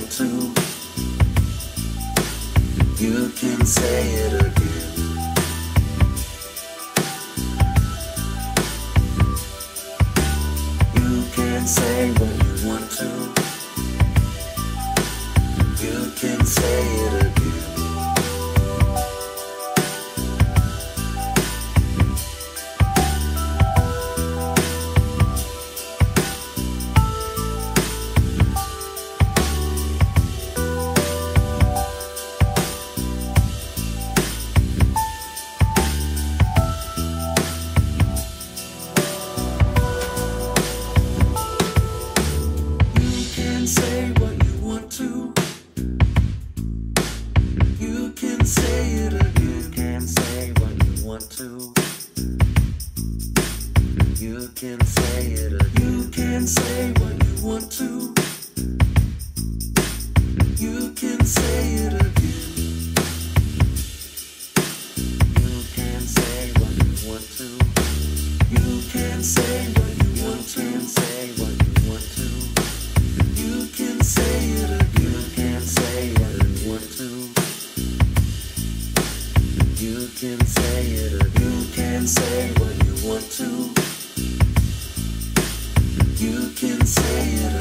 want to. You can say it again. You can say what you want to. You can say it again. Say what you want to. You can say it again. You can say what you want to. You can say it again. You can say what you want to. You can say it again. You can say what you want to. You can say what you want to. Say what you want to. You can say it again. You can say what you want to. You can say it again. You can say what you want to. You can say it again.